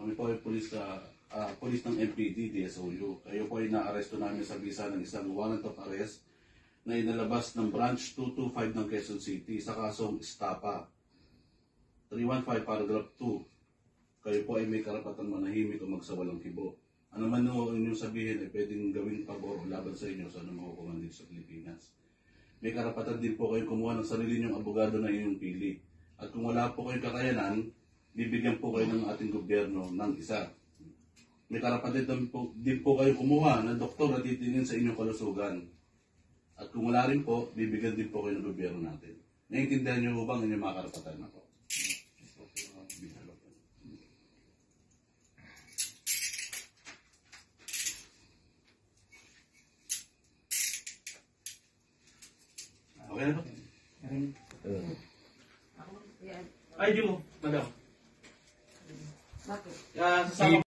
Kami po ay pulis ng MPD, DSOU. Kayo po ay naaresto namin sa bisa ng isang warrant of arrest na inalabas ng branch 225 ng Quezon City sa kasong Estapa 315 paragraph 2. Kayo po ay may karapatan manahimik o magsawalang kibo. Ano man nung inyong sabihin ay pwedeng gawing pabor o laban sa inyo sa anumang hukuman dito sa Pilipinas. May karapatan din po kayong kumuha ng sarili niyong abogado na inyong pili. At kung wala po kayong kakayanan, bibigyan po kayo ng ating gobyerno ng isa. May karapatan din po kayong kumuha ng doktor na titingin sa inyong kalusugan. At kung wala rin po, bibigyan din po kayo ng gobyerno natin. Naiintindihan niyo bang inyong mga karapatan na po? Okay na po? Ay, di mo, madam. Bakit? Sasama